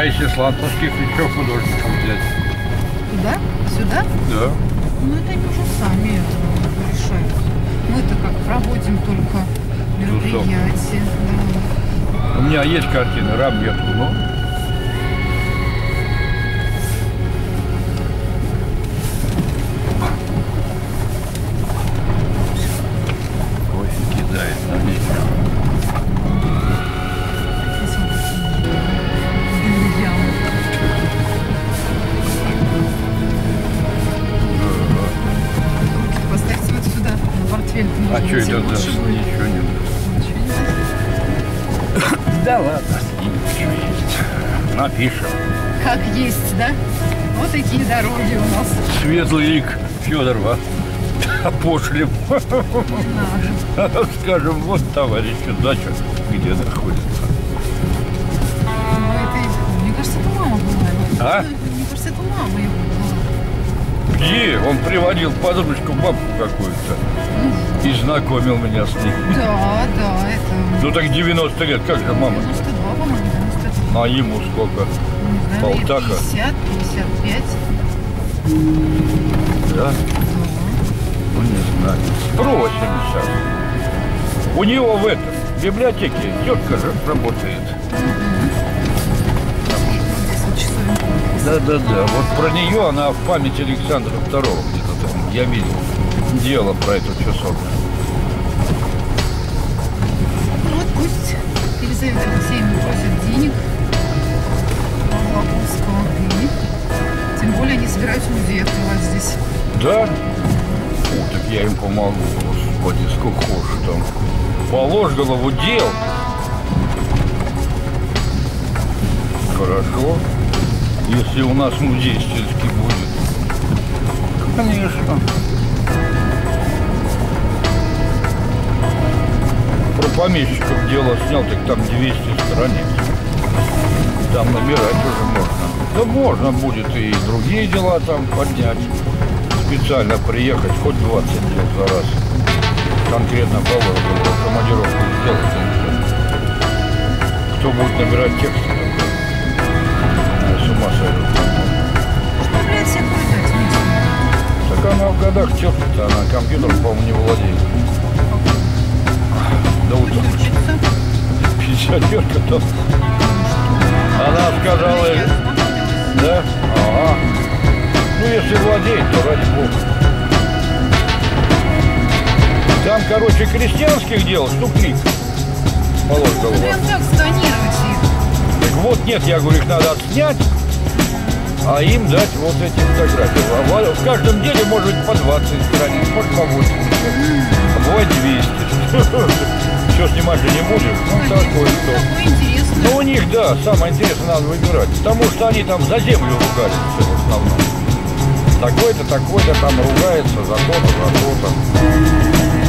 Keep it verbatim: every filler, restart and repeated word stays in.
А если слантовских еще художников взять? Туда? Сюда? Да. Ну это они уже сами это решают. Мы-то как проводим только мероприятия. Да. У меня есть картина Рамбетку, но... Кофе кидает на вечер. Поставьте вот сюда, на портфель. А что это даже ничего не надо. Да ладно, с ним еще есть. Напишем. Как есть, да? Вот такие дороги у нас. Светлый лик Федорова. Пошлем. Скажем, вот товарищ, дача где находится. Ну, это, мне кажется, это мама была. А? Мне кажется, это мама его была. Где? Он приводил подружку, бабку какую-то. И знакомил меня с ней. Да, да, это... Ну так девяносто лет, как же мама? девяносто два, по-моему, девяносто два. А ему сколько? Не знаю, Полтаха. пятьдесят, пятьдесят пять. Да? Ну не знаю. Спросим сейчас. У него в этом в библиотеке тетка же работает. Здесь вот часовенка. Да-да-да. Вот про нее она в память Александра второго где-то там. Я видел. Дело про эту часовню. Ну вот пусть Елизавета Алексеевна просит денег Лоповского. И тем более они собираются музей открывать здесь. Да? О, так я им помогу. Господи, сколько хочешь там. Положь голову дел. Хорошо. Если у нас музей сельский будет. Конечно. Про помещиков дело снял, так там двести страниц. Там набирать уже можно. Да можно будет и другие дела там поднять. Специально приехать, хоть двадцать дел за раз. Конкретно положено, командировку сделать. Кто будет набирать тексты такой? Я с ума сойду. Что, блядь, всех выдать вместе? Так она в годах тетка-то, она компьютером, по-моему, не владеет. Да вот Пусть учится. пенсионерка-то. Она сказала, да? Ага. Ну, если владеет, то ради бога. Там, короче, крестьянских дел штук-три. Положь голову. Прям так сканировать их. Так вот, нет, я говорю, их надо отснять, а им дать вот эти фотографии. А в каждом деле может быть по двадцать страниц, может по восемьдесят, а бывает двести. Все снимать же не будешь? Ну, такое что. Такое интересное. Ну, у них, да, самое интересное надо выбирать. Потому что они там за землю ругались все в основном. Такой-то, такой-то там ругается за то-то, за то-то.